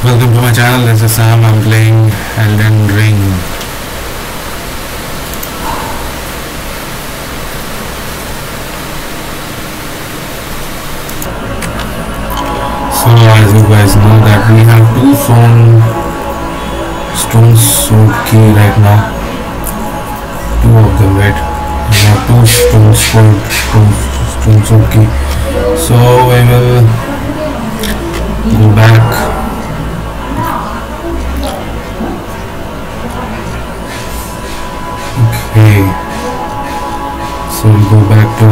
Welcome to my channel. This is Sam. I'm playing Elden Ring. So as you guys know that we have two stone sword key right now. Two of them, right? We have two stone sword key. So we will go back. Okay, so we go back to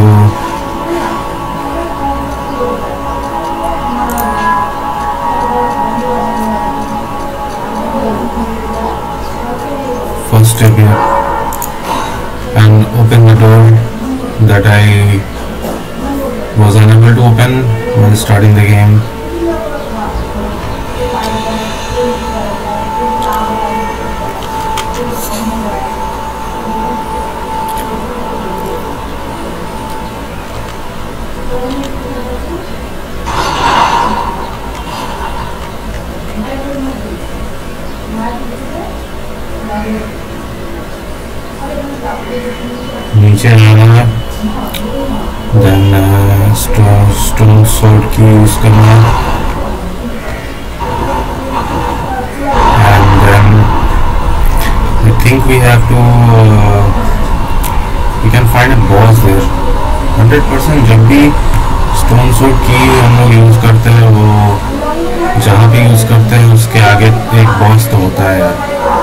first step here and open the door that I was unable to open when starting the game. नीचे आना है, then stone sword की use करना है, and then I think we have to we can find a boss there. 100% जब भी stone sword की हम लोग यूज करते हैं, वो जहाँ भी यूज करते हैं उसके आगे एक बॉस तो होता है यार.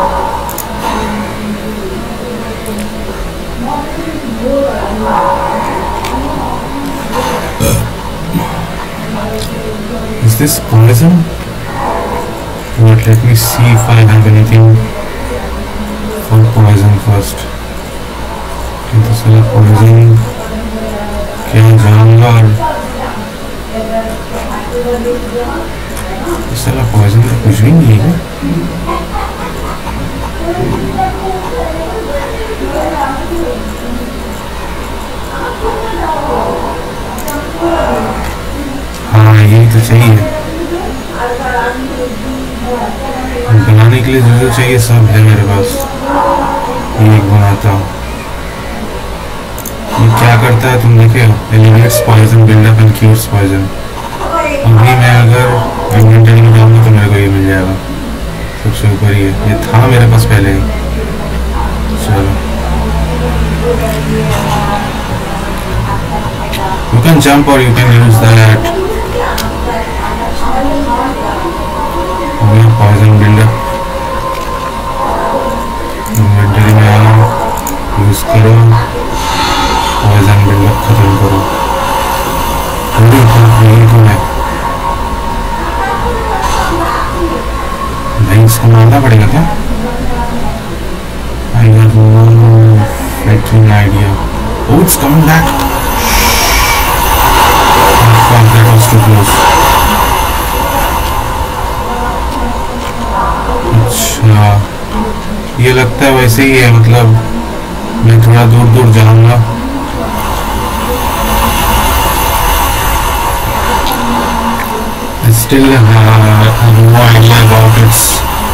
Is this poison? Wait, let me see if I have anything for poison first. तो साला poison क्या जाऊंगा और साला poison तो कुछ भी नहीं है. हाँ यही तो चाहिए, बनाने के लिए जो चाहिए सब है मेरे पास. ये एक बनाता हूँ. ये क्या करता है तुम देखे हो? Eliminates poison, buildup and cures poison. अभी मैं अगर इन्वेंटरी में जाऊँगा तो मेरे को ये मिल जाएगा. सबसे ऊपर ही है, ये था मेरे पास पहले ही. चलो, you can jump or you can use that. Poison buildup inventory में आओ, यूज करो, पॉइजन बिल्डअप खत्म करो. यही तो है भाई. इसको मारना पड़ेगा क्या? I have no freaking idea. Oh, it's coming back. Fuck, that was too close. अच्छा, ये लगता है वैसे ही है. मतलब मैं थोड़ा दूर दूर जाऊंगा. I still have no idea about its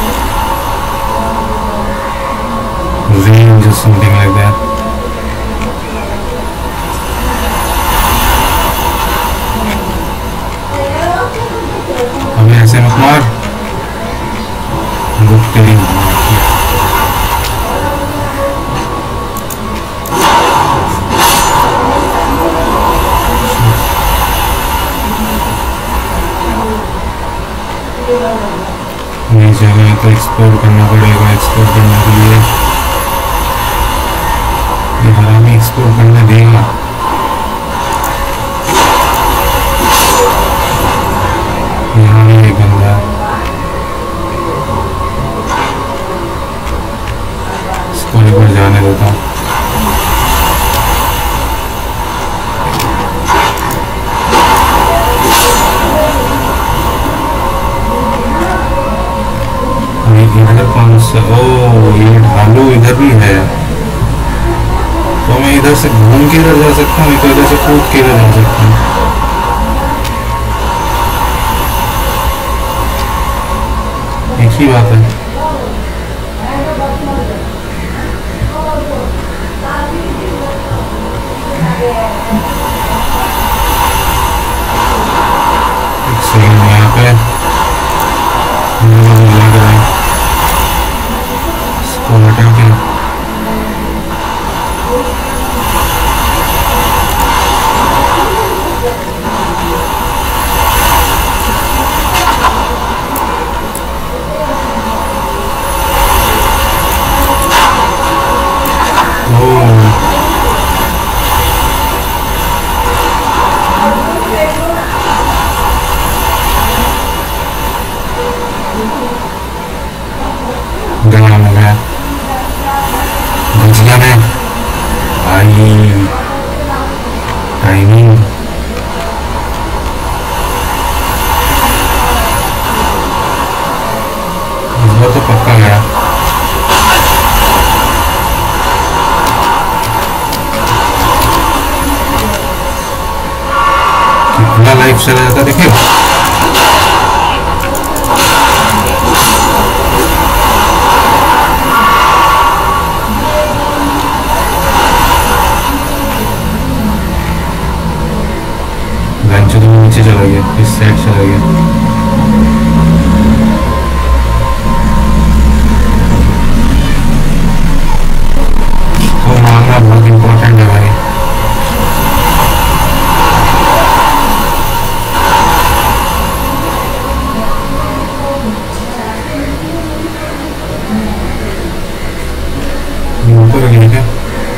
range or something like that. हमें ऐसे मत मार. ये जगह तो एक्सप्लोर करना पड़ेगा. एक्सप्लोर करने के लिए ये हरामी एक्सप्लोर करने देगा. यहाँ एक बंदा है, इसको एक बार जाने देता हूँ. इधर कौन सा? ओ, ये ढालू इधर भी है. तो मैं इधर से घूम के इधर जा सकता हूँ, तो इधर से कूद के इधर जा सकता हूँ. अच्छी बात है। एक सेकंड यहाँ पे लग रहा है इसको हटा के गया हो गया भजिया में भाई टाइमिंग तो पक्का गया। कितना लाइफ चला जाता देखिए। नीचे चला गया, इस साइड चला गया। तो मारना बहुत इम्पोर्टेंट है भाई। ऊपर गया क्या?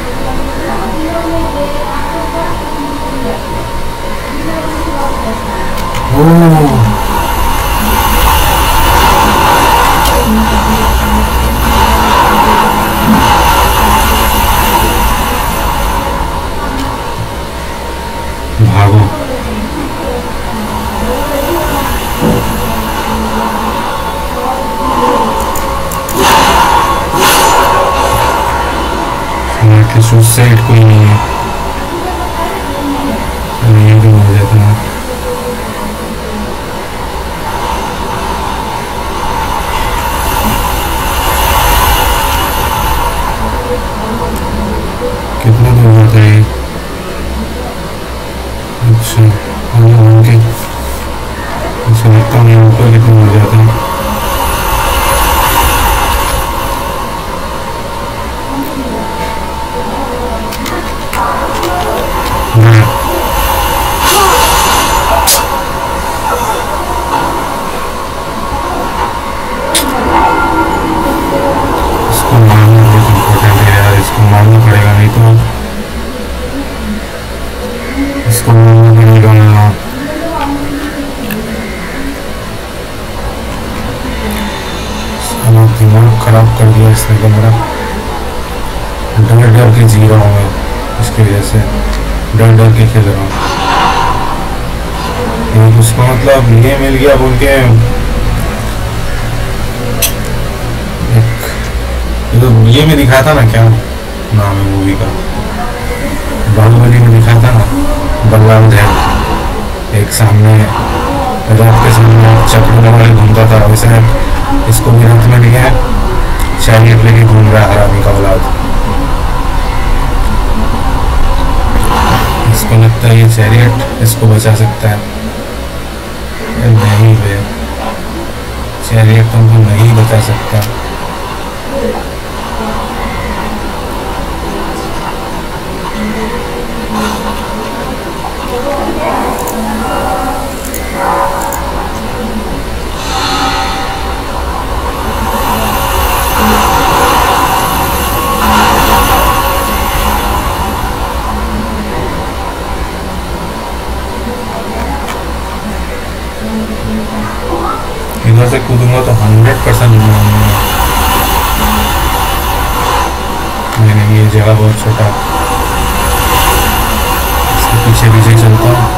भागो उस साइड कोई नहीं है, नहीं भी हो जाता है। कितना दूर होता है? अच्छा उनके अच्छा लगता है ऊपर कितना हो जाता है। इसको मारना बहुत इम्पोर्टेंट है यार, इसको मारना पड़ेगा, नहीं तो इसको मारना पड़ेगा। दिमाग खराब कर दिया इसने तो मेरा। डर डर के जी रहा हूँ मैं, इसकी वजह से डर डर के खेल रहा हूँ। उसको मतलब ये मिल गया बोल के तो ये में दिखाया था ना, क्या नाम है मूवी का, बाहुबली में दिखाया था ना, बलराम ध्यान एक सामने रथ के सामने चक्र में घूमता था, वैसे इसको भी रथ में लिया है, चैरियट लेके घूम रहा है हरामी का औलाद। इसको लगता है ये चैरियट इसको बचा सकता है, नहीं बे, चैरियट तुमको नहीं बचा सकता। इधर से कूदूंगा तो 100% मैंने ये जगह बहुत छोटा, इसके पीछे पीछे चलता हूँ।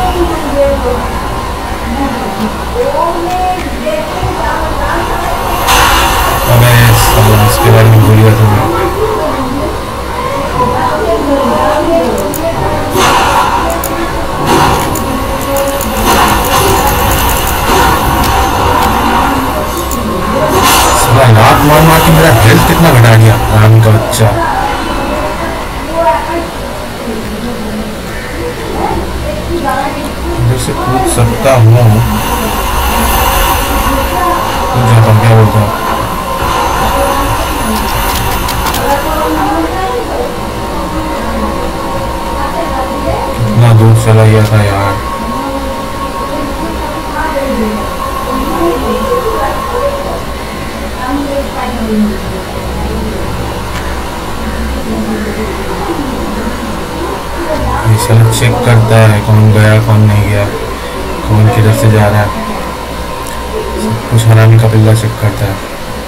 अबे इसके बारे में भूल गया था। शॉट मार मार के मेरा हेल्थ कितना घटा दिया राम का बच्चा। इधर से कूद सकता हूँ, कूद जाता हूँ, क्या बोलता हूँ। कितना दूर चला गया था यार। ये साला चेक करता है कौन गया कौन नहीं गया, कौन किधर से जा रहा है, सब कुछ हरामी का बिल्ला चेक करता है।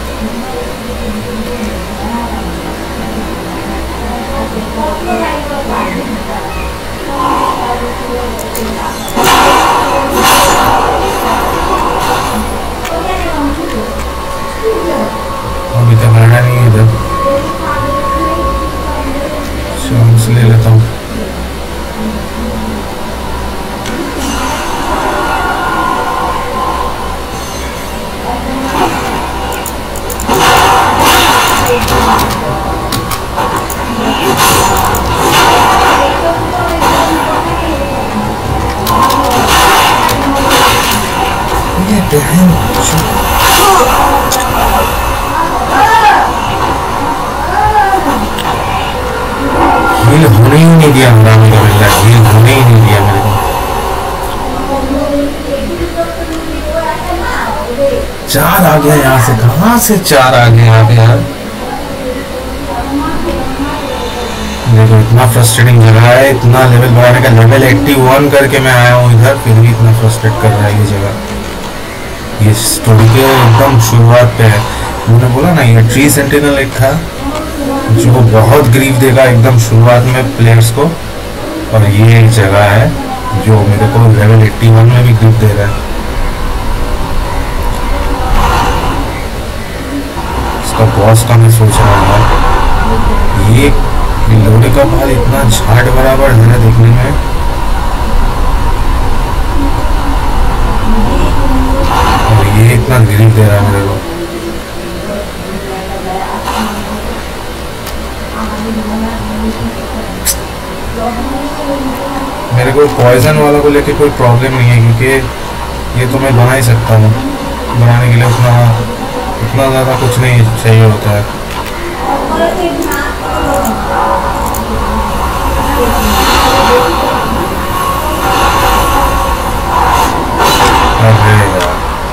अभी तक आना नहीं है इधर, चांस ले लेता हूँ। ये बहन हील होने ही नहीं दिया, हरामी का बिल्ला हील होने ही नहीं दिया मेरे को। चार आ गया यहाँ से, कहाँ से चार आ गए यहाँ पे यार। देखो इतना फ्रस्ट्रेटिंग जगह है, इतना लेवल बढ़ाने का, लेवल 81 करके मैं आया हूँ इधर, फिर भी इतना फ्रस्ट्रेट कर रहा है ये जगह। ये स्टोरी के एकदम शुरुआत पे है, मैंने बोला ना ये ट्री सेंटिनल एक था जो बहुत ग्रीफ देगा एकदम शुरुआत में प्लेयर्स को, और ये एक जगह है जो मेरे को लेवल 81 में भी ग्रीफ दे रहा है। इसका बॉस का मैं सोच रहा था, ये लोड़े का बाल इतना झाड़ बराबर है देखने में, और ये इतना ग्रीफ दे रहा है मेरे को। मेरे को पॉइजन वाला को लेके कोई प्रॉब्लम नहीं है, क्योंकि ये तो मैं बना ही सकता हूँ, बनाने के लिए उतना ज़्यादा कुछ नहीं चाहिए होता है। अरे यार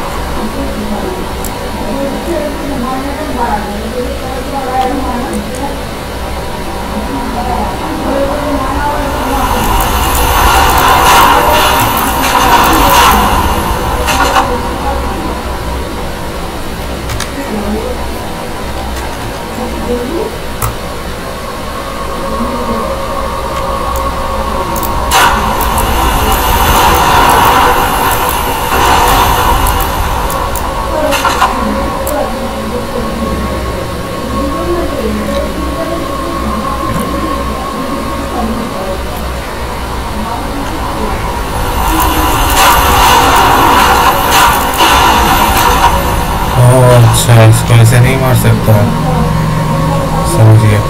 अच्छा, इसको ऐसे नहीं मार सकता, समझ गया।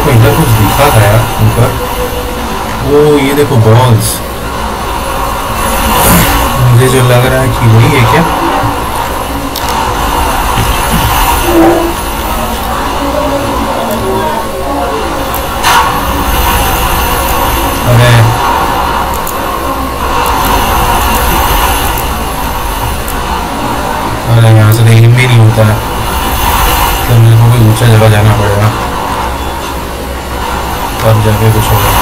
मेरे को इधर कुछ दिखा था यार ऊपर। वो ये देखो बॉल्स, मुझे जो लग रहा है कि वही है क्या। अरे अरे यहाँ से एम भी नहीं होता है, तो मेरे को कोई ऊंचा जगह जाना पड़ेगा तब जाके कुछ होगा।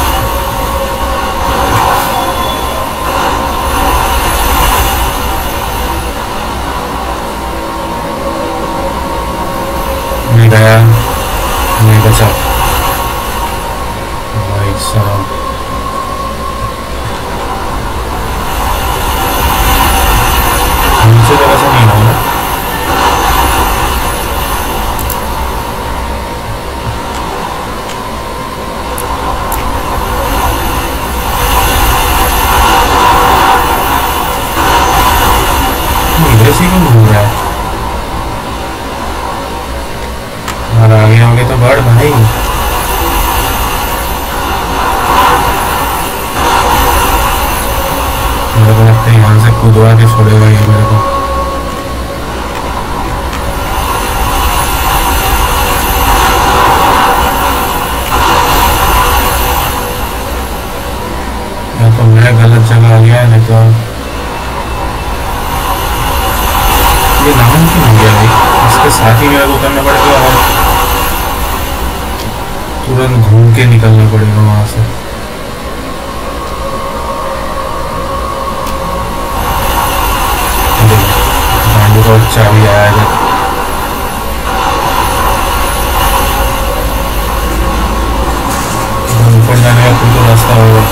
मैं गया, मैं बचा भाई साहब। नीचे जगह से नहीं होगा। इधर से क्यों घूम रहा है? और आगे आगे तो बढ़ भाई। मेरे को लगता है यहाँ से कूदवा के छोड़ेगा ये मेरे को। या तो मैं गलत जगह आ गया, नहीं तो ये नाम क्यों हो गया भाई। इसके साथ ही मेरे को करना पड़ेगा और तुरंत घूम के निकलना पड़ेगा वहां से। गांडी का चाबी आया है, ऊपर जाने का कोई तो रास्ता होगा।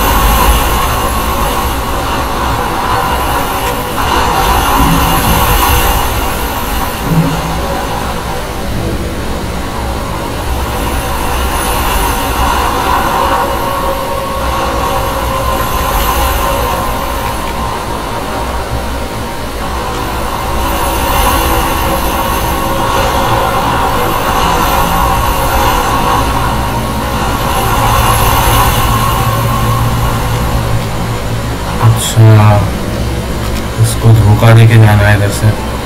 अच्छा, इसको धोखा दे के जाना है इधर से।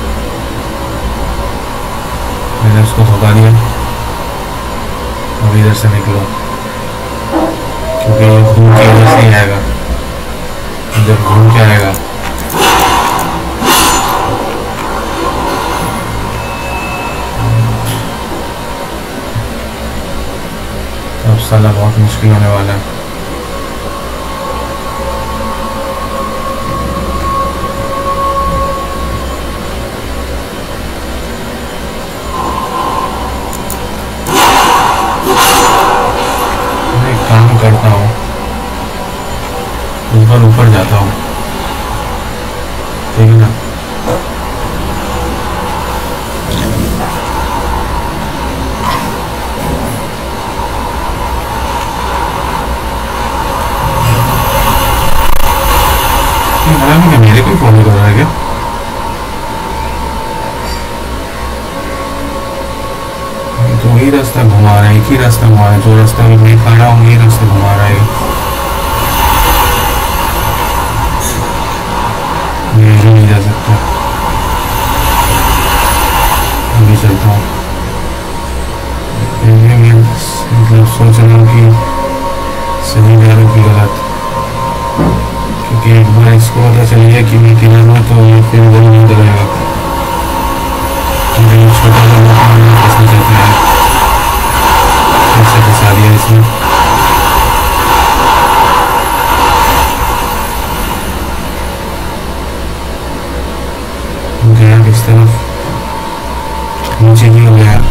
मैंने उसको धोखा दिया, अब इधर से निकलो क्योंकि ये घूम के इधर से ही आएगा। जब घूम के आएगा तब साला बहुत मुश्किल होने वाला है। करता हूँ, ऊपर ऊपर जाता हूँ, ठीक है ना। मेरे को फॉलो कर रहा है क्या? तो वही रास्ता घुमा रहा है, एक ही रास्ता घुमा रहा है। जो रास्ता में मैं खड़ा हूँ वही रास्ता घुमा रहा है। मैं यही नहीं जा सकता, अभी चलता हूँ। मैं मतलब सोच रहा हूँ कि सही जा रहा हूँ कि गलत, क्योंकि एक बार इसको पता चल गया कि मैं किधर हूँ तो ये फिर वही नहीं करेगा। छोटा सा मकान फंसना चाहता है, ऐसे फंसा दिया इसने। गया किस तरफ, नीचे ही हो गया।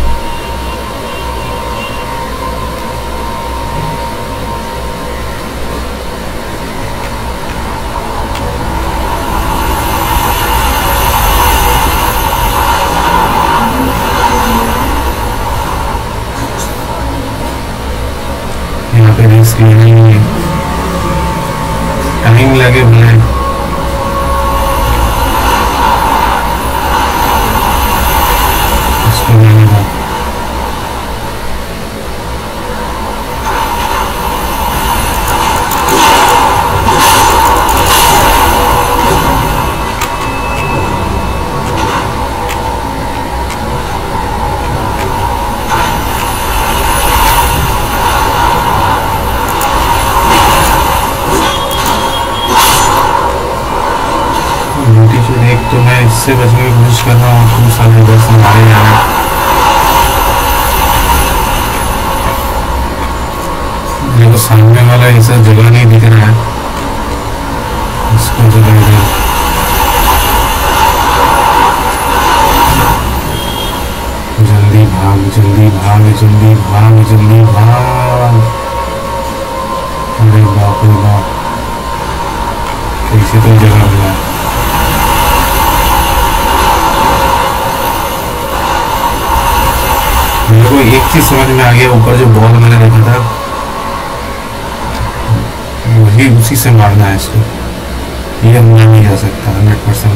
यहाँ पे रिस्क नहीं है, टाइम लगे भले। इसको जाने का इससे बचने की कोशिश कर रहा हूँ, तू साले इधर से मारे जा रहा है। मेरे को सामने वाला ऐसा जगह नहीं दिख रहा है, इसको जगह इधर। जल्दी भाग जल्दी भाग जल्दी भाग जल्दी भाग। अरे बाप रे बाप, कैसे तो जगह मिला। मेरे को एक चीज समझ में आ गया, ऊपर जो बॉल मैंने देखा था वही, उसी से मारना है इसको। ये अंदर नहीं जा सकता 100%।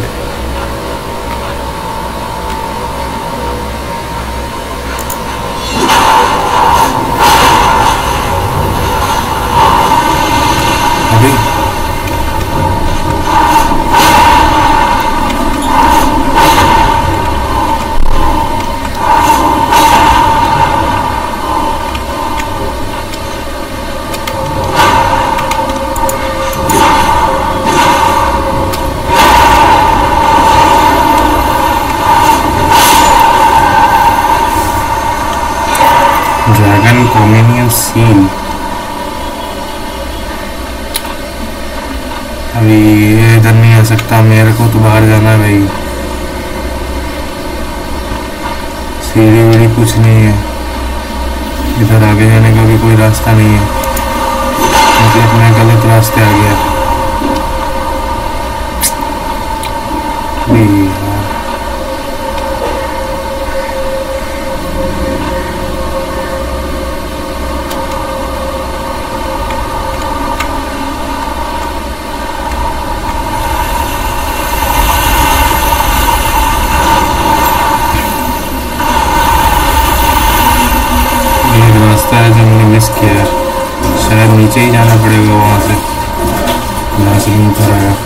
अभी ड्रैगन कॉम्बिनियन सील। अभी ये इधर नहीं आ सकता, मेरे को तो बाहर जाना है भाई। सीढ़ी वीढ़ी कुछ नहीं है, इधर आगे जाने का भी कोई रास्ता नहीं है, मतलब मैं गलत रास्ते आ गया। रास्ता है जो मैंने मिस किया है, शायद नीचे ही जाना पड़ेगा वहाँ से, जहाँ से मैं उतर आया।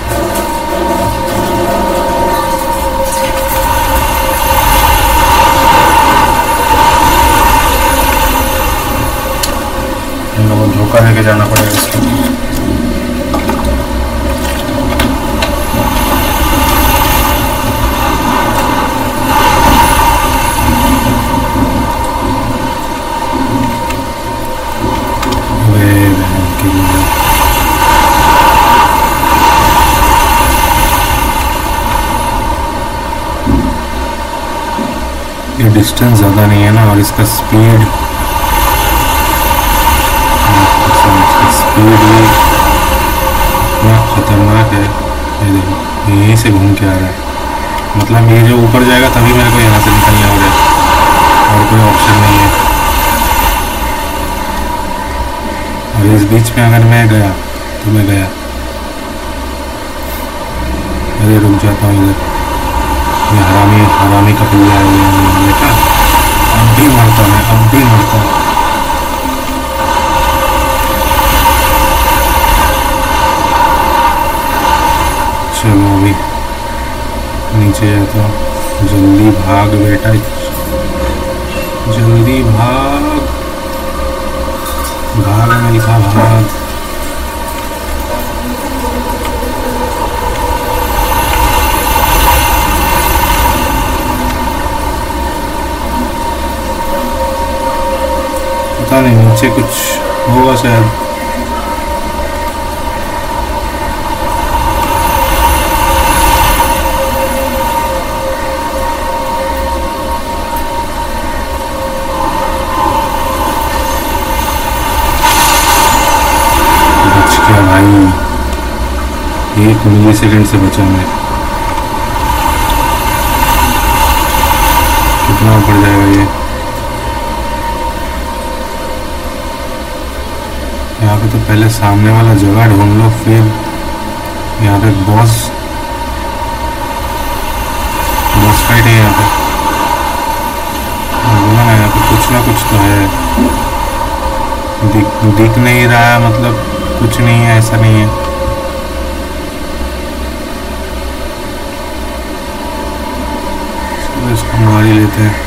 इन लोगों को धोखा देके जाना पड़ेगा इसको। ये डिस्टेंस ज़्यादा नहीं है ना, और इसका स्पीड भी इतना खतरनाक है। ये देखो यहीं से घूम के आ रहा है, मतलब ये जो ऊपर जाएगा तभी मेरे को यहाँ से निकलना होगा, और कोई ऑप्शन नहीं है। और इस बीच में अगर मैं गया तो मैं गया। अरे रुक जाता हूँ इधर, ये हरामी हरामी का पिल्ला है बेटा, अब भी मरता है, अब भी मरता है। चलो अभी नीचे जाता हूँ, जल्दी भाग बेटा, जल्दी भाग, भाग में लिखा भाग। पता नहीं नीचे कुछ होगा शायद। बच गया भाई, 1 मिलीसेकंड से बचा मैं। कितना ऊपर जाएगा ये? यहाँ पे तो पहले सामने वाला जगह ढूंढ लो, फिर यहाँ पे बॉस फाइट है। यहाँ पे बोला ना, यहाँ पे कुछ ना कुछ तो है, दिख नहीं रहा है, मतलब कुछ नहीं है, ऐसा नहीं है। इसको मार ही लेते हैं।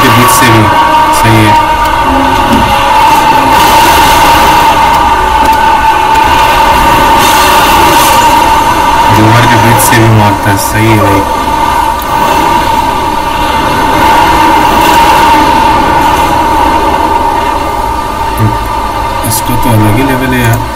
के बीच से भी सही है। दीवार के बीच से भी मारता है, सही है भाई। इसका तो अलग ही लेवल है यार।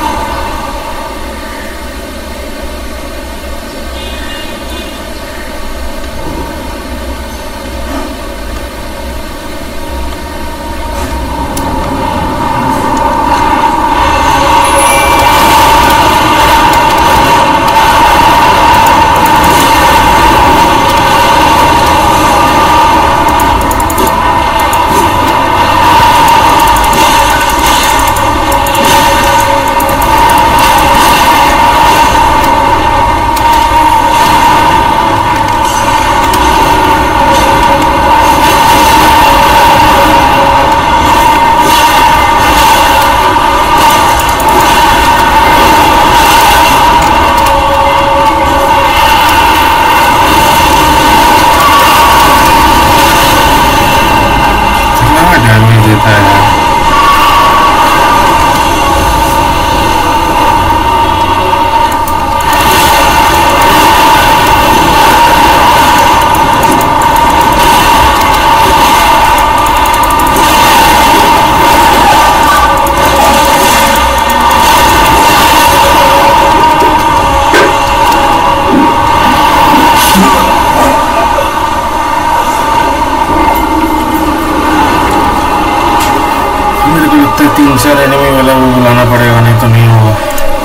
तीन चार एनिमी वाला वो बुलाना पड़ेगा, नहीं तो नहीं होगा,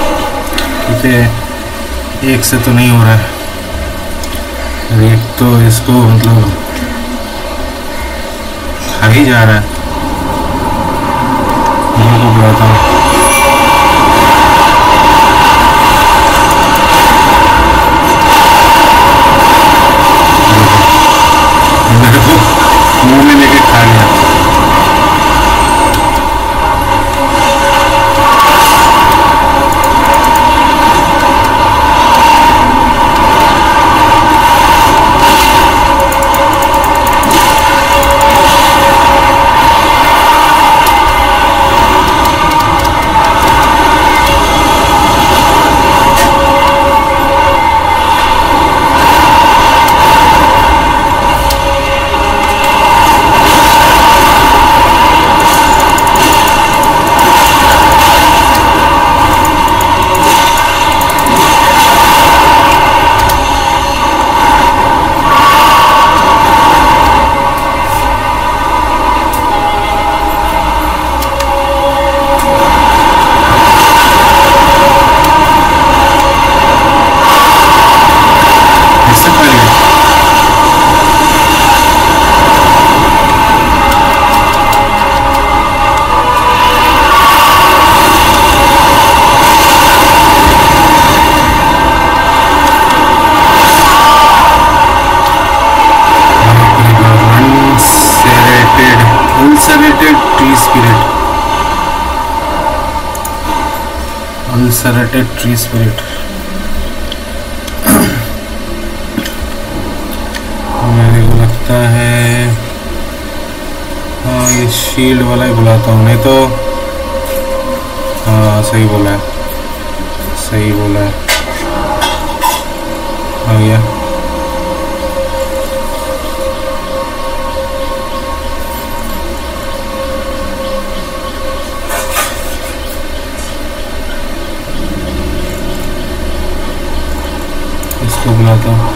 क्योंकि एक से तो नहीं हो रहा है। एक तो इसको मतलब खा ही जा रहा है। मैं बुलाता हूँ। मेरे को मुंह में लेके खा लिया। Ulcerated tree spirit। मेरे को लगता है हाँ ये शील्ड वाला ही बुलाता हूँ, नहीं तो हाँ सही बोला है, सही बोला है। आ गया। इसको बुलाता हूँ।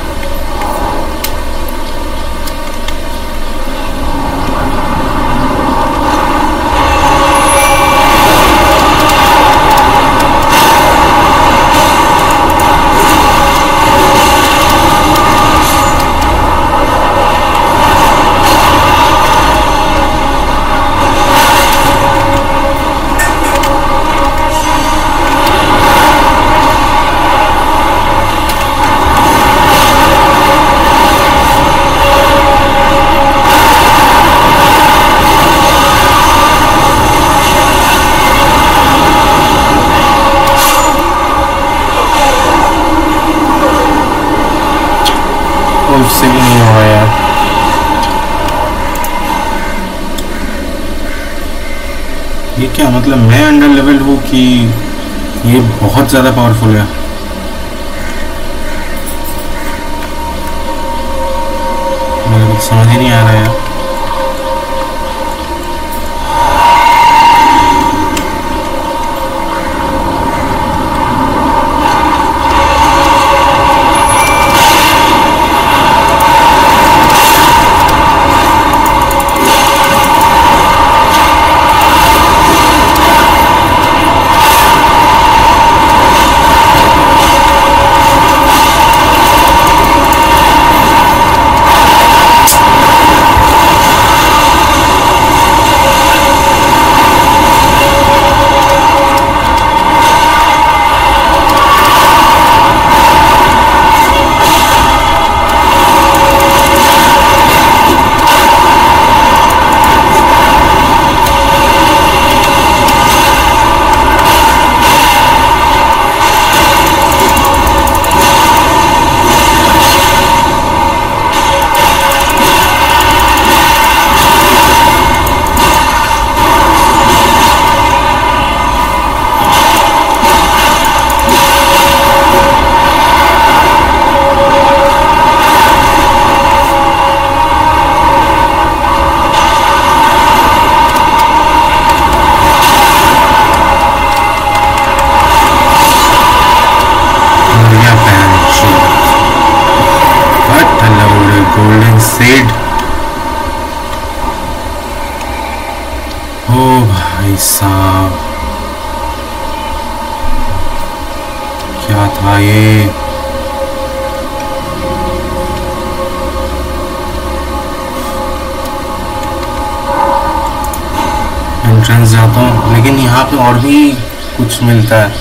उससे भी नहीं हुआ यार। ये क्या मतलब, मैं अंडर लेवल्ड हूँ कि ये बहुत ज़्यादा पावरफुल है? मुझे कुछ समझ ही नहीं आ रहा है। golden seed। ओ भाई साहब, क्या था ये? एंट्रेंस जाता हूँ, लेकिन यहाँ पे और भी कुछ मिलता है।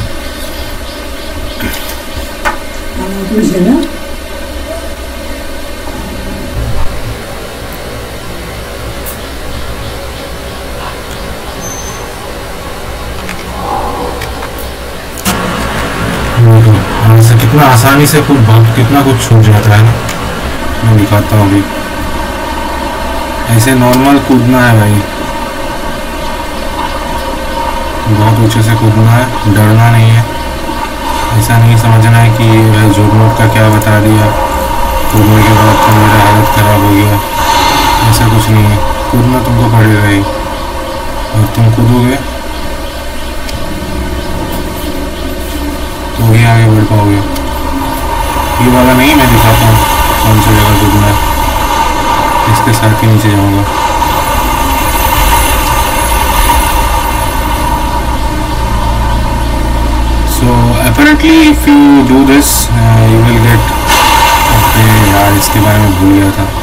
से कितना आसानी से कितना कुछ छूट जाता है ना। मैं दिखाता हूँ अभी। ऐसे नॉर्मल कूदना है भाई, बहुत ऊंचे से कूदना है, डरना नहीं है। ऐसा नहीं समझना है कि ये जोड़ नोट का क्या बता दिया, कूदने के बाद तो मेरा हालत ख़राब हो गया। ऐसा कुछ नहीं है, कूदना तुमको पड़ेगा ही, और तुम कूदोगे तो ही आगे बढ़ पाओगे। ये वाला नहीं, मैं दिखाता हूँ कौन सी जगह कूदना है, इसके साथ ही नीचे जाऊँगा। So apparently if you do this you will get, okay यार इसके बारे में भूल गया था।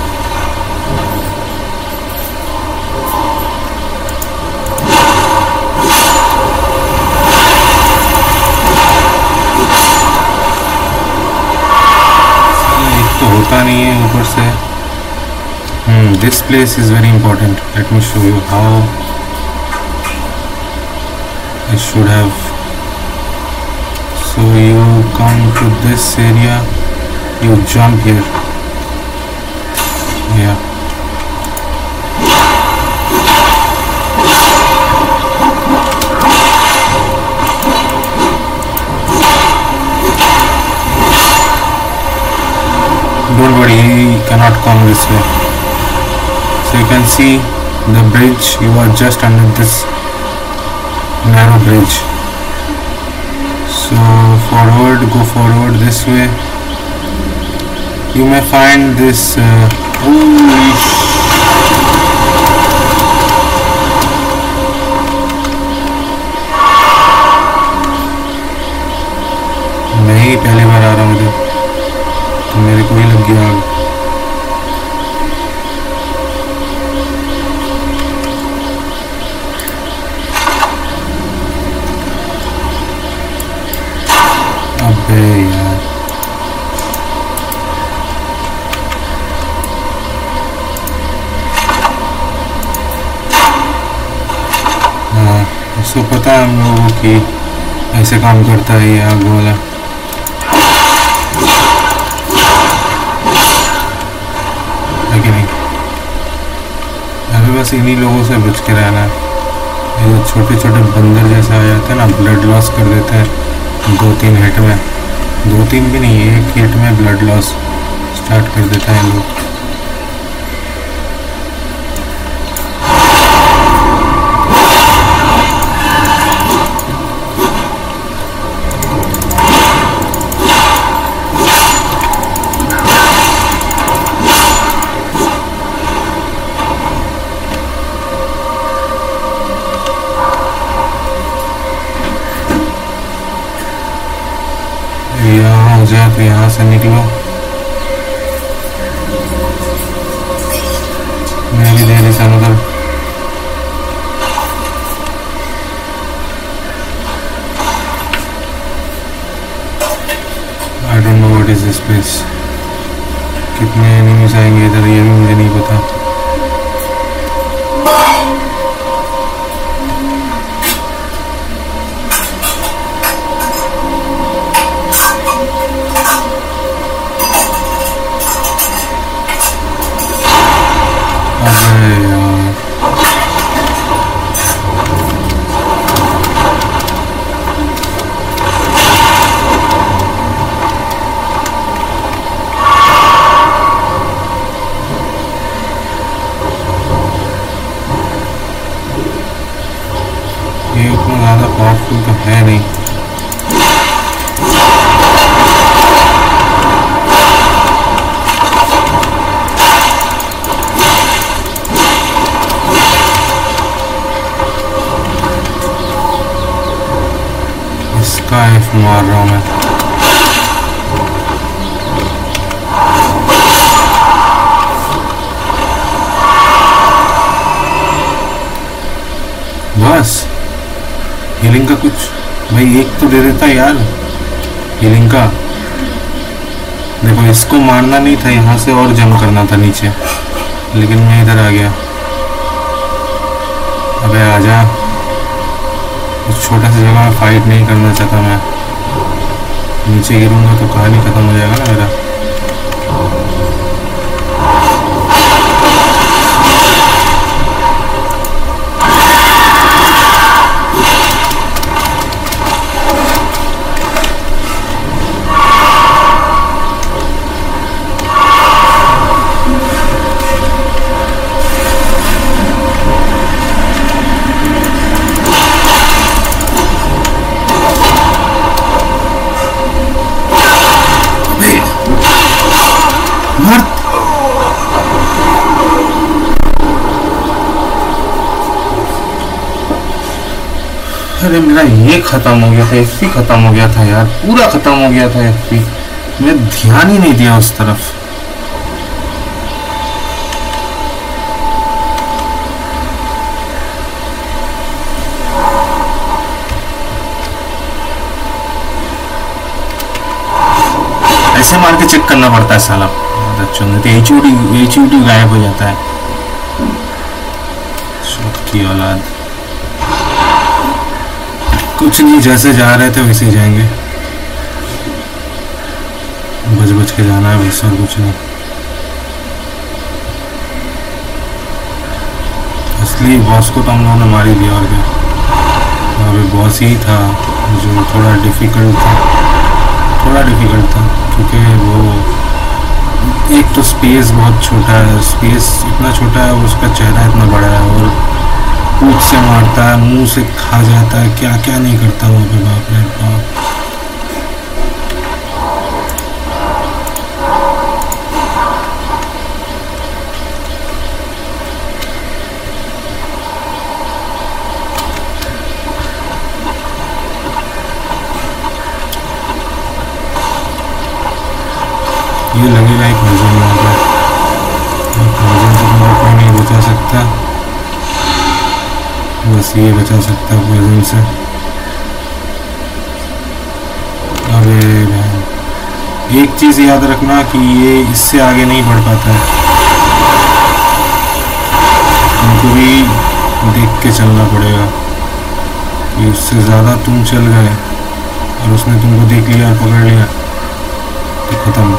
एक तो होता नहीं है ऊपर से। This place is very important. Let me show you how I should have. So you come to this area, you jump here, yeah, don't worry, he cannot come this way. So you can see the bridge, you are just under this narrow bridge. So forward, go forward this way. You may find this मैं ही पहली बार आ रहा हूँ इधर, तो मेरे को ही लग गया आग। अबे यार, हाँ उसको पता है हम लोगों की ऐसे काम करता है ये आग वाला। है कि नहीं? अभी बस इन्हीं लोगों से बच के रहना है, ये छोटे छोटे बंदर जैसे आ जाते हैं ना, ब्लड लॉस कर देते हैं 2-3 हिट में, 2-3 भी नहीं, 1 हिट में ब्लड लॉस स्टार्ट कर देता है लोग। यहाँ हो जाए तो यहाँ से निकलो। मेरी देरी से उधर I don't know what is this place. कितने एनिमीज आएंगे इधर ये भी मुझे नहीं पता। ये उतना ज़्यादा पावरफुल तो है नहीं। इसका एफ मार रहा हूँ मैं। बस हीलिंग का कुछ भाई एक तो दे देता यार हीलिंग का। देखो इसको मारना नहीं था, यहाँ से और जंप करना था नीचे, लेकिन मैं इधर आ गया। अबे आजा, उस छोटा सा जगह में फाइट नहीं करना चाहता मैं। नीचे गिरूंगा तो कहानी खत्म हो जाएगा ना मेरा। अरे मेरा ये खत्म हो गया था, एफपी खत्म हो गया था यार, पूरा खत्म हो गया था एफपी। मैं ध्यान ही नहीं दिया उस तरफ। ऐसे मार के चेक करना पड़ता है साला। अच्छा नहीं तो एचयूडी गायब हो जाता है। शॉट की औलाद। कुछ नहीं, जैसे जा रहे थे वैसे ही जाएंगे। बच बच के जाना है बस, और कुछ नहीं। असली बॉस को तो हम लोगों ने मार ही दिया और क्या। और बॉस ही था जो थोड़ा डिफिकल्ट था, क्योंकि वो एक तो स्पेस बहुत छोटा है, स्पेस इतना छोटा है, उसका चेहरा इतना बड़ा है, और पूछ से मारता है, मुंह से खा जाता है, क्या क्या नहीं करता वो पे। बाप रे बाप। ये लगेगा एक वजन वहाँ पर, वजन से तुमको कोई नहीं बचा सकता, बस ये बचा सकता है वजन से। अरे भाई एक चीज़ याद रखना कि ये इससे आगे नहीं बढ़ पाता है, तुमको भी देख के चलना पड़ेगा कि उससे ज़्यादा तुम चल गए और उसने तुमको देख लिया और पकड़ लिया तो ख़त्म।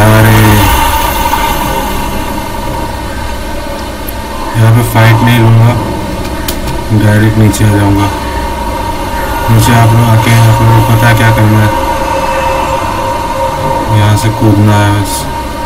अरे यहाँ पे फाइट नहीं लूँगा, डायरेक्ट नीचे आ जाऊँगा। नीचे आप लोग आके आप लोगों को पता है क्या करना है, यहाँ से कूदना है बस।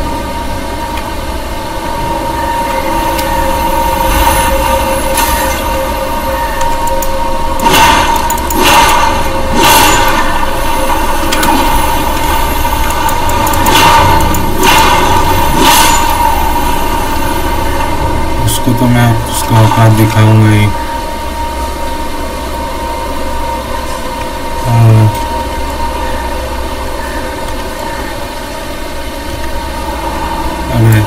उसको तो मैं उसका औकात दिखाऊंगा ही। अबे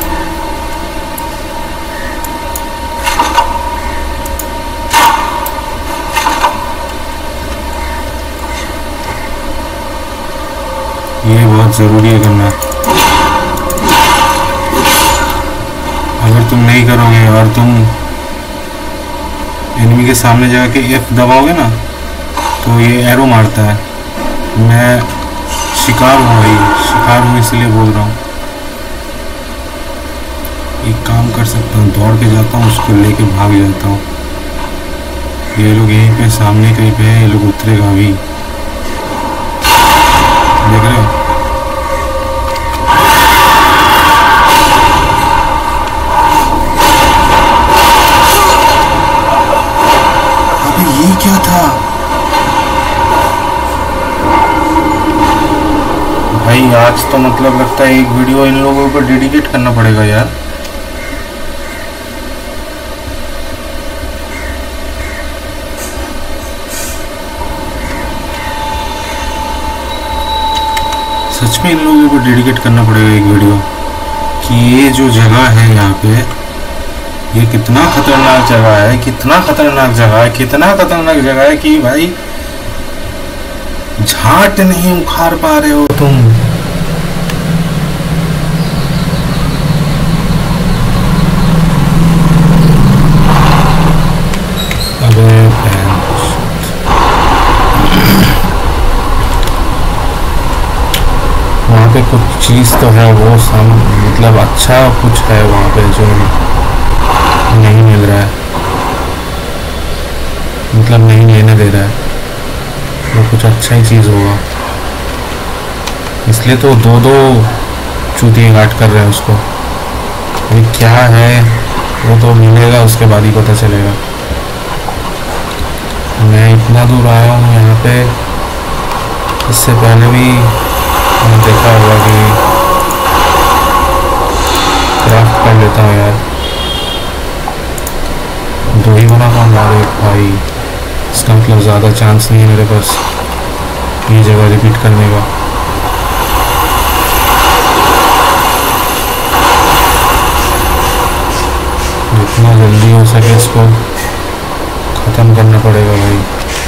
ये बहुत ज़रूरी है करना। अगर तुम नहीं करोगे और तुम एनिमी के सामने जाके F दबाओगे ना तो ये एरो मारता है। मैं शिकार हूँ भाई, शिकार हूँ इसलिए बोल रहा हूँ। एक काम कर सकता हूँ, दौड़ के जाता हूँ, उसको लेके भाग जाता हूँ। ये लोग यहीं पे सामने कहीं पे है, ये लोग उतरेगा अभी, देख रहे हो? अबे ये क्या था भाई? आज तो मतलब लगता है एक वीडियो इन लोगों को डेडिकेट करना पड़ेगा यार। सच में इन लोगों को डेडिकेट करना पड़ेगा एक वीडियो कि ये जो जगह है यहाँ पे, ये कितना खतरनाक जगह है, कितना खतरनाक जगह है, कितना खतरनाक जगह है कि भाई झाट नहीं उखाड़ पा रहे हो तुम। वहाँ पे कुछ चीज़ तो है, वो मतलब अच्छा कुछ है वहाँ पे जो नहीं मिल रहा है, मतलब नहीं लेने दे रहा है। वो कुछ अच्छा ही चीज़ होगा, इसलिए तो दो दो चूतिए गाट कर रहे हैं उसको। अभी क्या है वो तो मिलेगा, उसके बाद ही पता चलेगा। मैं इतना दूर आया हूँ यहाँ पे, इससे पहले भी मैंने देखा होगा कि क्राफ्ट कर लेता हूँ यार। दो ही बना पाऊंगा भाई, इसका मतलब ज़्यादा चांस नहीं है मेरे पास ये जगह रिपीट करने का। जितना जल्दी हो सके इसको ख़त्म करना पड़ेगा भाई।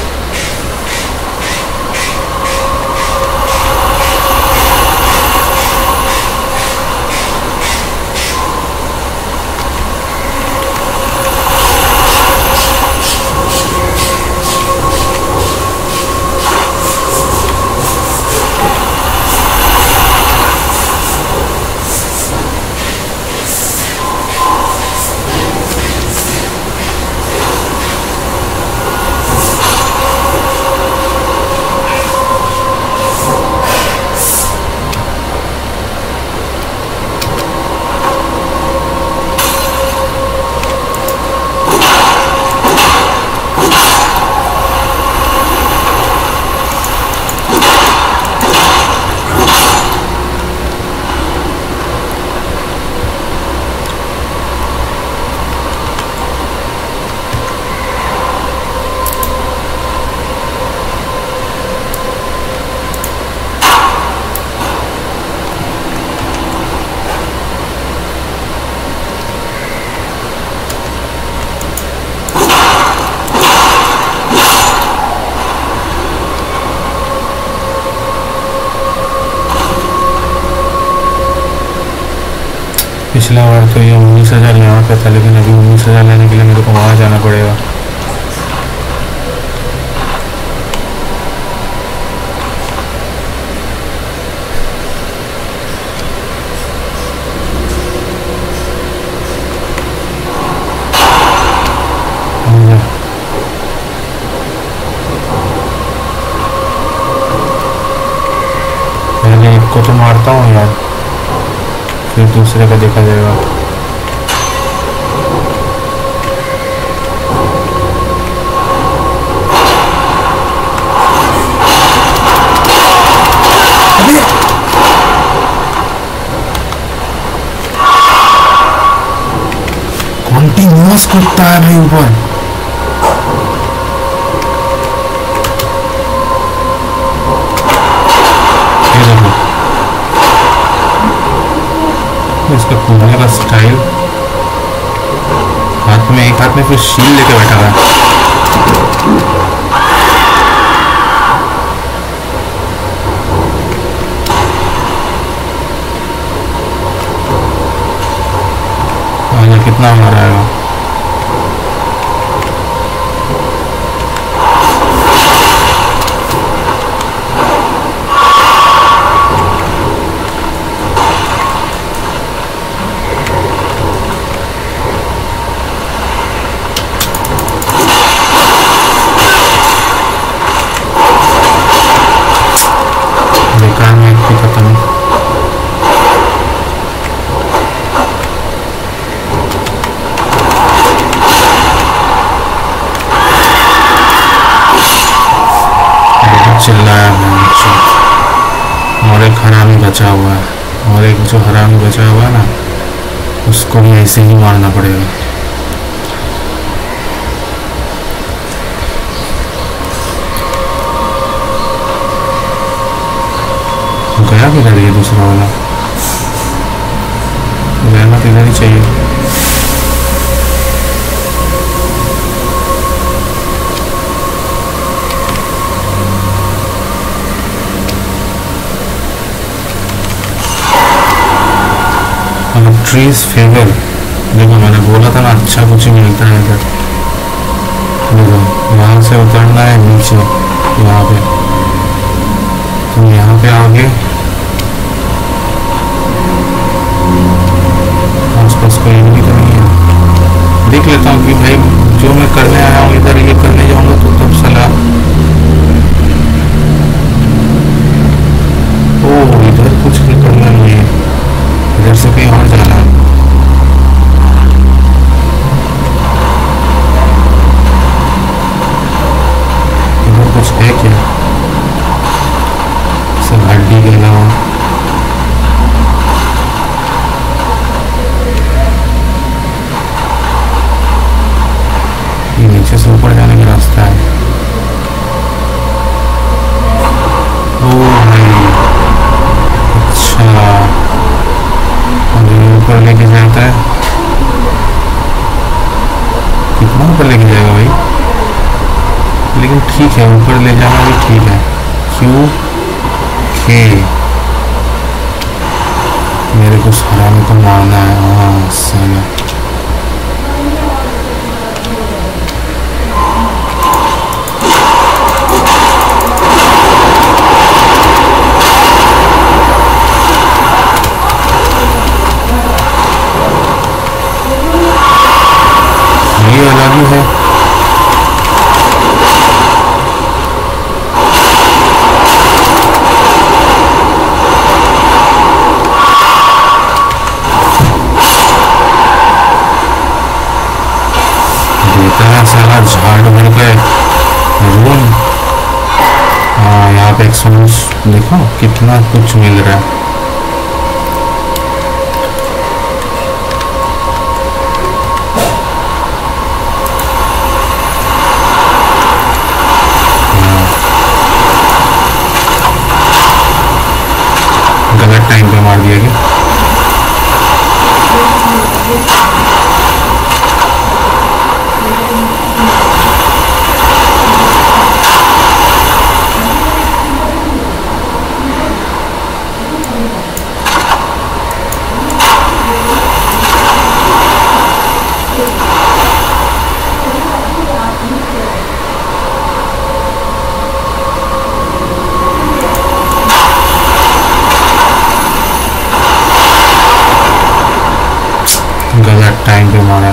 पिछला बार तो ये 19,000 यहाँ पे था, लेकिन अभी 19,000 लेने के लिए मेरे को वहाँ जाना पड़ेगा। फिर दूसरे का देखा जाएगा। कॉन्टिन्यूअस कूदता है भाई ऊपर। इसका कूदने का स्टाइल, हाथ में एक हाथ में फिर शील्ड लेके बैठा हुआ है। कितना मारा है बेकार में भी खत्म। चिल्लाया और एक हरामी बचा हुआ है, और एक जो हरामी बचा हुआ है ना उसको भी ऐसे ही मारना पड़ेगा। गया किधर ये दूसरा वाला? रहना तो इधर ही चाहिए। ट्रीज फेवर, देखो मैंने बोला था ना अच्छा कुछ ही मिलता है इधर। देखो यहाँ से उतरना है नीचे, यहाँ पे तो यहाँ पे आगे आसपास कोई एनिमी तो नहीं है। देख लेता हूँ कि भाई जो मैं करने आया हूँ इधर ये करने जाऊँगा तो तब सलाह। ओह इधर कुछ नहीं करना नहीं है, इधर से कहीं और जाना है। इधर कुछ है क्या? सब हड्डी के अलावा ये नीचे से ऊपर जाने का रास्ता है। ओह भाई अच्छा, ऊपर लेके जाता है। कितना ऊपर लेके जाएगा भाई? लेकिन ठीक है ऊपर ले जाना भी ठीक है। क्यों के मेरे को हरामी को मारना है। हाँ सही। ये अलग ही है। देता है सारा झाड़ भर के रूम। हाँ यहाँ पे एक्सपीरियंस देखो कितना कुछ मिल रहा है। गलत टाइम पे मार दिया क्या? गलत टाइम पे मारा।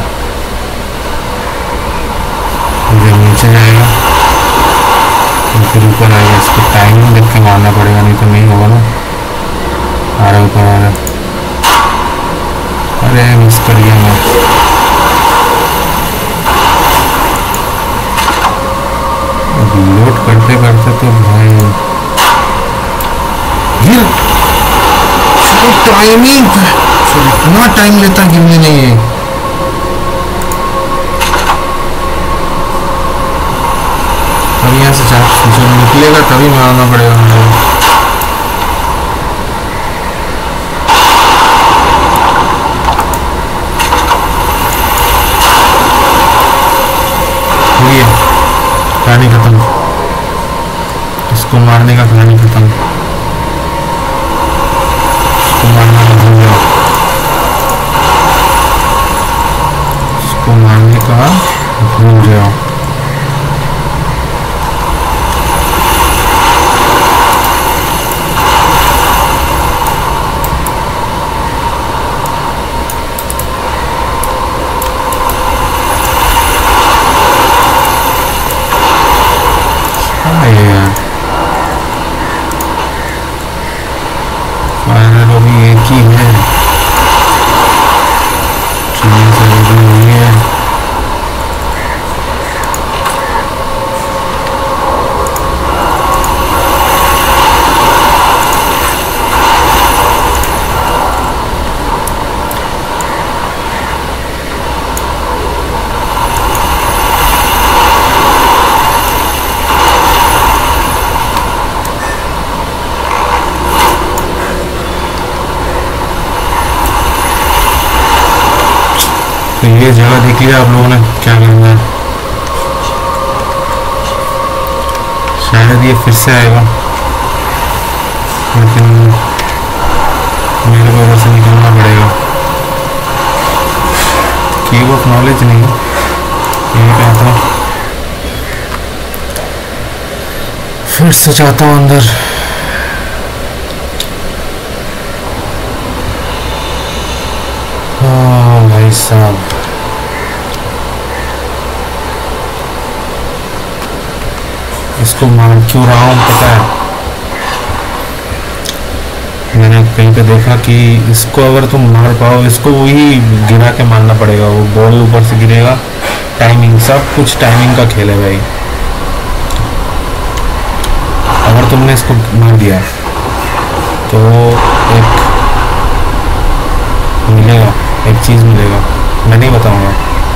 इधर नीचे जाएगा फिर ऊपर आएगा। इसको टाइमिंग देख के मारना पड़ेगा नहीं तो नहीं होगा ना। आ रहा ऊपर आ रहा। अरे मिस कर गया मैं। लोड करते करते तो भाई टाइमिंग इतना टाइम लेता गिरने नहीं है। अब यहाँ से जब निकलेगा तभी मारना पड़ेगा मुझे। कहानी खत्म, इसको मारने का कहानी खत्म, इसको मारना भूल जाओ, इसको मारने का भूल जाओ। फाइनल अभी एक ही है, चीज़ जरूरी नहीं है। तो ये जगह देख लिया आप लोगों ने, क्या करना है। शायद ये फिर से आएगा, लेकिन मेरे को इधर से निकलना पड़ेगा। केव ऑफ नॉलेज नहीं, यही कहता हूँ, फिर से जाता हूँ अंदर। भाई साहब, इसको मार क्यों रहा हूँ पता है, मैंने कहीं पे देखा कि इसको अगर तुम मार पाओ, इसको वही गिरा के मारना पड़ेगा, वो बॉल ऊपर से गिरेगा। टाइमिंग, सब कुछ टाइमिंग का खेल है भाई। अगर तुमने इसको मार दिया तो एक मिलेगा, एक चीज़ मिलेगा, मैं नहीं बताऊंगा।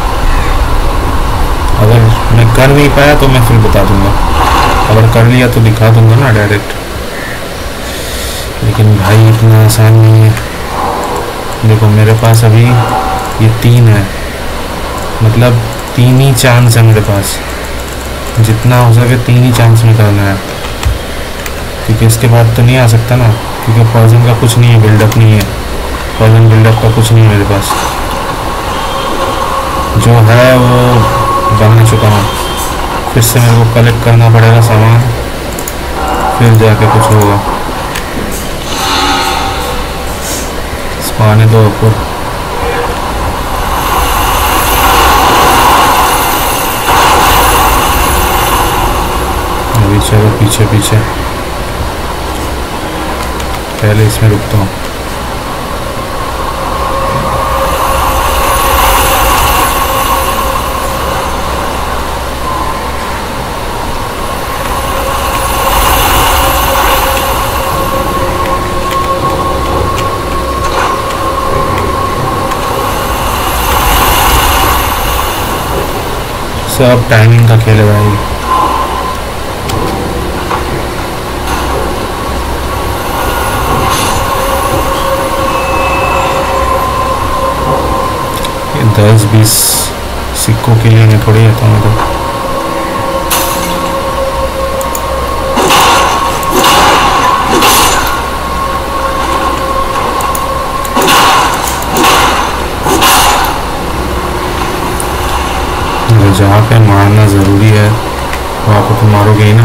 अगर मैं कर नहीं पाया तो मैं फिर बता दूंगा, अगर कर लिया तो दिखा दूंगा ना डायरेक्ट। लेकिन भाई इतना आसान नहीं है। देखो मेरे पास अभी ये 3 है, मतलब 3 ही चांस है मेरे पास, जितना हो सके 3 ही चांस निकालना है, क्योंकि इसके बाद तो नहीं आ सकता ना, क्योंकि पॉइजन का कुछ नहीं है, बिल्डअप नहीं है, पॉइजन बिल्डअप का कुछ नहीं है मेरे पास। जो है वो बना चुका हूँ, फिर से मेरे को कलेक्ट करना पड़ेगा सामान, फिर जाके कुछ होगा। इसको आने दो ऊपर। अभी चलो पीछे पीछे, पहले इसमें रुकता हूँ। सब टाइमिंग का खेल है भाई। ये 10-20 सिक्कों के लिए मैं थोड़ी आता हूँ तो। जहाँ पे मारना ज़रूरी है वहाँ पे तो मारोगे ही ना।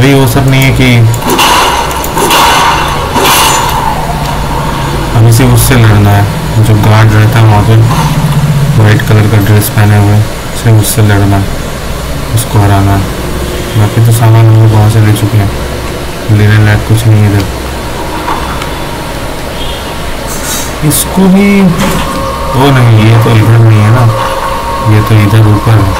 अभी वो सब नहीं है कि अभी सिर्फ उससे लड़ना है जो गार्ड रहता है वहाँ पे, वाइट कलर का ड्रेस पहने हुए, सिर्फ उससे लड़ना है, उसको हराना है। बाकी तो सामान हम लोग वहाँ से ले चुके हैं, लेने लायक कुछ नहीं है इधर। इसको भी वो नहीं, ये तो इधर नहीं है ना, ये तो इधर ऊपर है।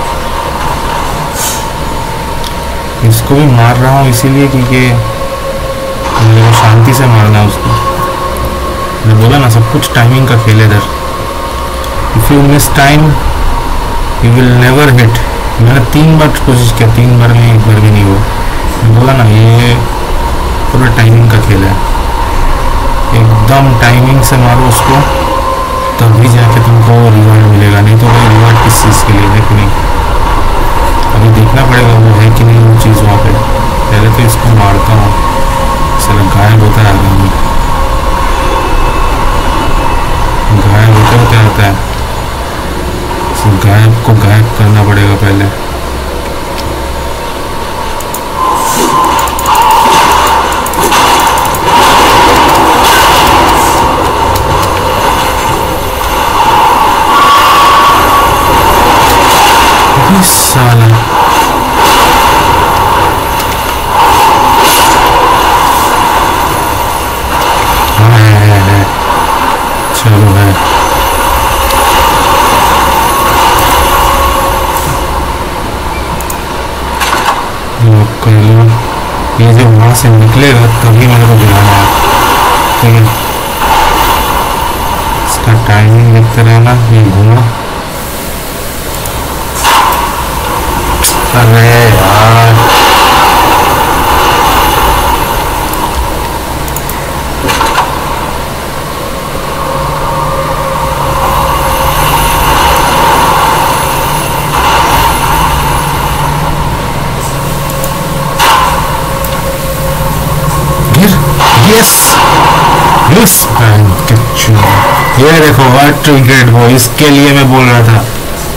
इसको भी मार रहा हूँ इसीलिए क्योंकि मेरे को शांति से मारना है उसको। मैंने बोला ना सब कुछ टाइमिंग का खेल है इधर। If you miss time you will never hit. मैंने 3 बार कोशिश किया, 3 बार में 1 बार भी नहीं हुआ। मैंने बोला ना ये पूरा टाइमिंग का खेल है, एकदम टाइमिंग से मारो उसको तभी जाके तुमको रिवार्ड मिलेगा, नहीं तो वो रिवार्ड किस चीज़ के लिए है कि नहीं अभी देखना पड़ेगा वो है कि नहीं वो चीज़ वहाँ पे। पहले तो इसको मारता हूँ, साला गायब होता है आदमी, गायब होते आता है, गायब को गायब करना पड़ेगा पहले। साला है। चलो है कर लो। ये जब वहाँ से निकलेगा तभी मेरे को बुलाना है, ठीक है। इसका टाइमिंग देखते रहना, ये घूमा। अरे यार यस ये देखो व्हाट ग्रेट बॉय, इसके लिए मैं बोल रहा था।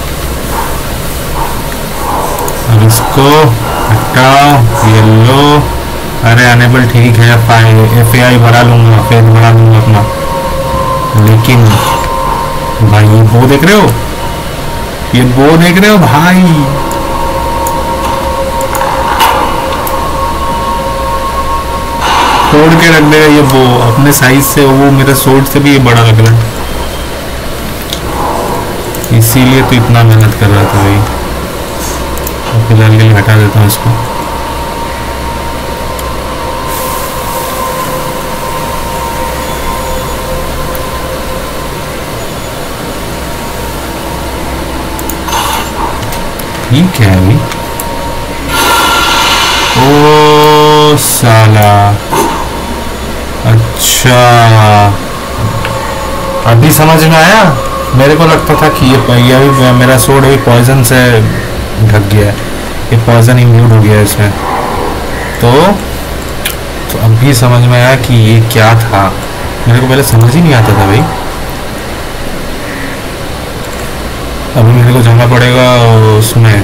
अब इसको हटाओ, ये लो। अरे अनेबल ठीक है, FAI बढ़ा लूंगा, फेज बढ़ा लूंगा अपना, लेकिन भाई ये बो देख रहे हो, ये बो देख रहे हो भाई, तोड़ के रख देगा ये बो अपने साइज से। वो मेरे सोर्ड से भी ये बड़ा लग रहा है, इसीलिए तो इतना मेहनत कर रहा था भाई। फिलहाल के लिए हटा देता हूँ इसको। ये क्या है भाई? ओ साला, अच्छा अभी समझ में आया। मेरे को लगता था कि ये भी मेरा सोड भी पॉइजन से ढक गया है, ये पॉइजन इंक्लूड हो गया है इसमें। तो अभी समझ में आया कि ये क्या था, मेरे को पहले समझ ही नहीं आता था भाई। अभी मेरे को जाना पड़ेगा उसमें,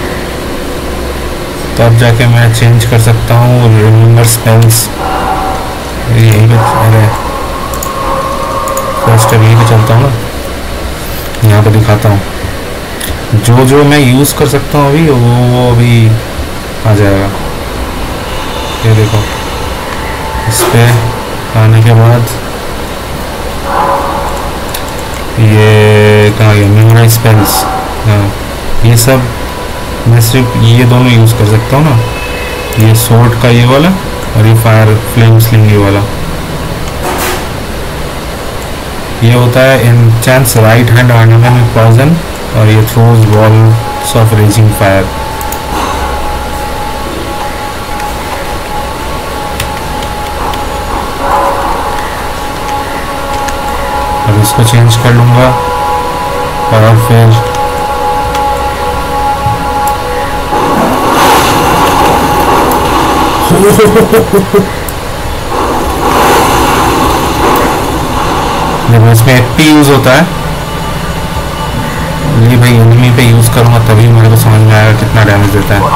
तब जाके मैं चेंज कर सकता हूँ रिमेंबर स्पेल्स। यही पे अरे फर्स्ट यही पे चलता हूँ ना, यहाँ पे दिखाता हूँ जो मैं यूज़ कर सकता हूँ अभी, वो अभी आ जाएगा। ये देखो, इस पे आने के बाद ये कहाँ गया, मेमोराइज स्पेल्स। हाँ ये सब मैं सिर्फ ये दोनों यूज़ कर सकता हूँ ना, ये सोर्ड का ये वाला और ये फायर फ्लेम स्लिंग ये वाला। ये होता है enchants right hand ornament with poison, और ये throws balls of raging fire. अब इसको चेंज कर लूँगा और फिर देखो इसमें HP यूज होता है, ये भाई एनिमी पे यूज़ करूँगा तभी मेरे को समझ में आएगा कितना डैमेज देता है।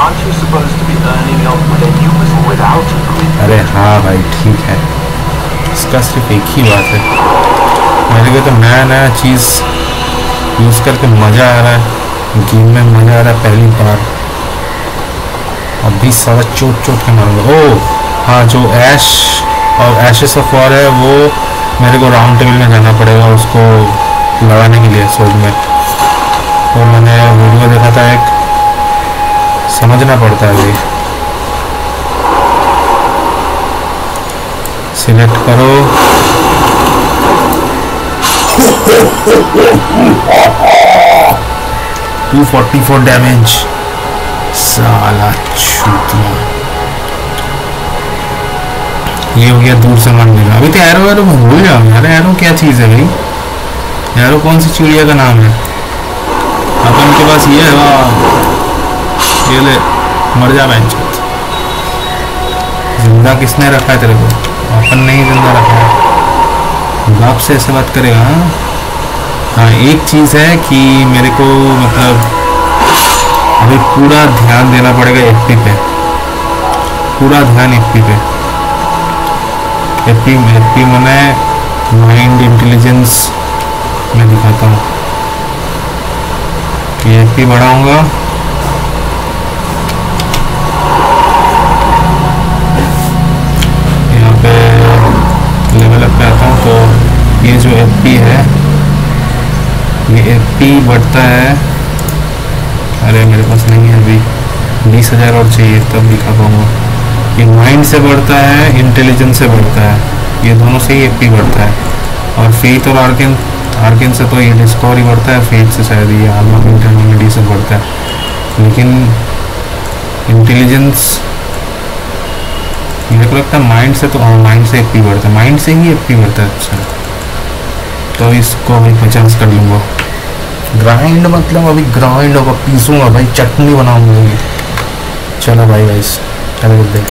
अरे हाँ भाई ठीक है, इसका सिर्फ एक ही बात है, मेरे को तो नया नया चीज़ यूज़ करके मज़ा आ रहा है, गेम में मज़ा आ रहा है पहली बार। अभी सारा चोट चोट के मारूंगा। ओ हाँ, जो ऐश और एशेस ऑफ वॉर है वो मेरे को राउंड टेबल में जाना पड़ेगा उसको लगाने के लिए सोड में। तो मैंने वीडियो देखा था एक, समझना पड़ता है भाई। सिलेक्ट करो, 244 डैमेज, साला चूतिया। ये हो गया दूर से मारने का। अभी तो एरो एरो भूल जाओ यार, एरो क्या चीज़ है भाई? एरो कौन सी चिड़िया का नाम है? अपन के पास ये है, ये ले, मर जा बेंच। जिंदा किसने रखा है तेरे को? अपन ने ही जिंदा रखा है। बाप से ऐसे बात करेगा? हाँ, एक चीज़ है कि मेरे को मतलब अभी पूरा ध्यान देना पड़ेगा एफपी पे, पूरा ध्यान एफपी पे। एफपी मैंने माइंड इंटेलिजेंस में दिखाता हूँ कि एफपी बढ़ाऊंगा। यहाँ पे लेवल अप पे आता हूँ तो ये जो एफपी है, ये एफपी बढ़ता है। अरे मेरे पास नहीं है अभी, 20,000 और चाहिए तब दिखा पाऊंगा। ये माइंड से बढ़ता है, इंटेलिजेंस से बढ़ता है, ये दोनों से ही एफपी बढ़ता है। और फेथ और आर्केन से तो ये डिस्कवरी बढ़ता है, फेथ से शायद ये आर्मर इंटरमिडी से बढ़ता है। लेकिन इंटेलिजेंस मेरे को लगता है माइंड से, तो माइंड से एफपी बढ़ता है, माइंड से ही एफपी बढ़ता है। अच्छा, तो इसको अभी 50 कर लूँगा। ग्राइंड मतलब अभी ग्राइंड होगा, पीसूँगा भाई, चटनी बनाऊँगा। चलो भाई guys, have a good day.